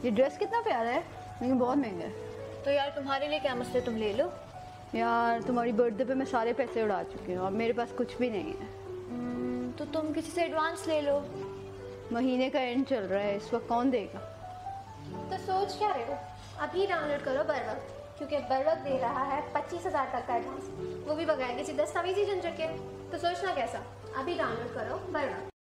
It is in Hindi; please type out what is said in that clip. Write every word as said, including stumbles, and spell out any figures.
ये ड्रेस कितना प्यारा है लेकिन बहुत महंगा है। तो यार तुम्हारे लिए क्या मसले, तुम ले लो। यार तुम्हारी बर्थडे पे मैं सारे पैसे उड़ा चुकी हूँ, अब मेरे पास कुछ भी नहीं है। hmm, तो तुम किसी से एडवांस ले लो। महीने का एंड चल रहा है, इस वक्त कौन देगा। तो सोच क्या रहे हो, अभी डाउनलोड करो बर वक्त, क्योंकि बर वक्त दे रहा है पच्चीस हजार तक का एडवांस, वो भी बगैर किसी दस्तावेजी झंझट के। तो सोचना कैसा, अभी डाउनलोड करो बर वक्त।